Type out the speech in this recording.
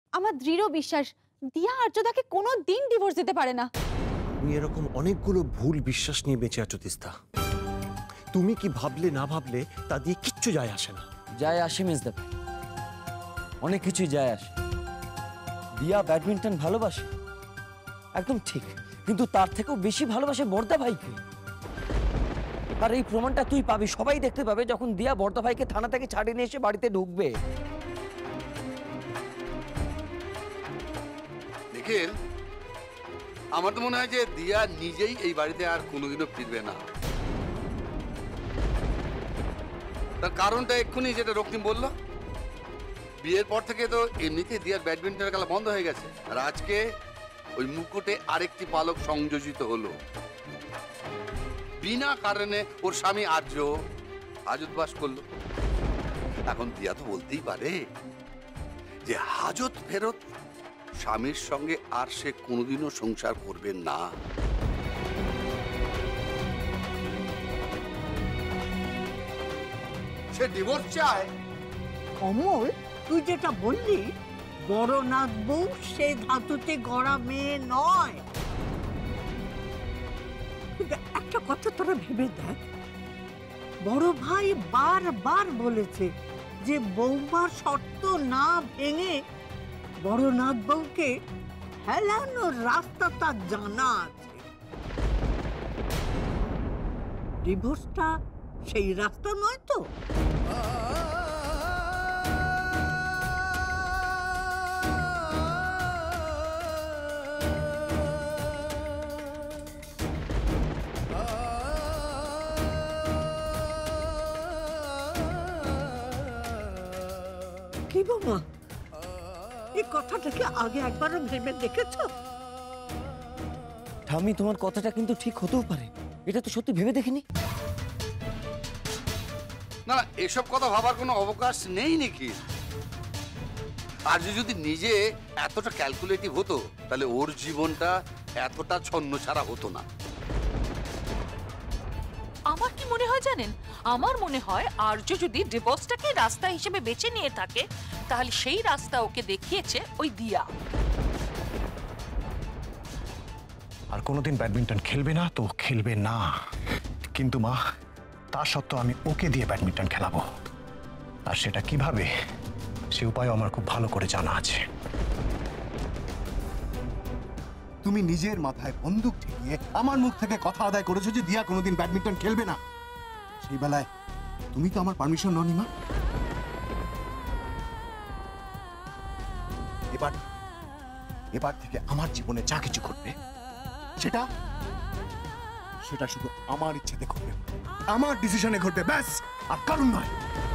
আমার দৃঢ় বিশ্বাস দিয়া আর্যদাকে কোনো দিন ডিভোর্স দিতে পারে না। তুমি এরকম অনেকগুলো ভুল বিশ্বাস নিয়ে বেঁচে আছো তিস্তা। তুমি কি ভাবলে না ভাবলে তা দিয়ে কিচ্ছু যায় আসে না। যায় আসে মেজদা ভাই, অনেক কিছুই যায় আসে। দিয়া ব্যাডমিন্টন ভালোবাসে, একদম ঠিক, কিন্তু তার থেকেও বেশি ভালোবাসে বর্দা ভাইকে। আর এই প্রমাণটা তুই পাবি, সবাই দেখতে পাবে যখন দিয়া বর্দা ভাইকে থানা থেকে ছাড়িয়ে নিয়ে এসে বাড়িতে ঢুকবে। নিখিল, আমার তো মনে হয় যে দিয়া নিজেই এই বাড়িতে আর কোনোদিনও ফিরবে না। তার কারণটা এক্ষুনি যেটা রক্তিম বলল, বিয়ের পর থেকে তো এমনিতে দিয়ার ব্যাডমিন্টনের খেলা বন্ধ হয়ে গেছে, আর আজকে ওই মুকুটে আরেকটি পালক সংযোজিত হলো। বিনা কারণে ওর স্বামী আর্য হাজতবাস করলো। এখন দিয়া তো বলতেই পারে যে হাজত ফেরত স্বামীর সঙ্গে আর সে কোনোদিনও সংসার করবে না। সে ডিভোর্স চায়। অমল, তুই যেটা বললি, বড় নাথ বউ সে ধাতুতে গড়া মেয়ে নয়। একটা কথা তোরা ভেবে দেখ, বড় ভাই বারবার বলেছে যে বৌমার শর্ত না ভেঙে বড় নাথ বউকে হেলানোর রাস্তা তার জানা আছে। ডিভোর্সটা সেই রাস্তা নয় তো? কি বাবা, এই কথাটাকে আগে একবারও ভেবে দেখেছো? ঠাম্মি, তোমার কথাটা কিন্তু ঠিক হতেও পারে, এটা তো সত্যি ভেবে দেখিনি। না, এসব কথা ভাবার কোনো অবকাশ নেই নাকি। আর যদি নিজে এতটা ক্যালকুলেটিভ হতো, তাহলে ওর জীবনটা এতটা ছন্নছাড়া হতো না। আমার কি মনে হয় জানেন, আমার মনে হয় আর্য যদি ডিভোর্সটাকে রাস্তা হিসেবে বেছে নিয়ে থাকে, তাহলে সেই রাস্তা ওকে দেখিয়েছে ওই দিয়া। আর কোনোদিন ব্যাডমিন্টন খেলবে না তো খেলবে না, কিন্তু মা তা সত্ত্বেও আমি ওকে দিয়ে ব্যাডমিন্টন খেলাবো। আর সেটা কিভাবে, সে উপায় আমার খুব ভালো করে জানা আছে। তুমি নিজের মাথায় বন্দুক ঠেকিয়ে আমার মুখ থেকে কথা আদায় করেছো যে দিয়া কোনোদিন ব্যাডমিন্টন খেলবে না। সেই বেলায় তুমি তো আমার পারমিশন ননি মা। এবার থেকে আমার জীবনে যা কিছু ঘটবে সেটা সেটা শুধু আমার ইচ্ছেতে ঘটবে, আমার ডিসিশনে ঘটবে, ব্যাস, আর কারণ নয়।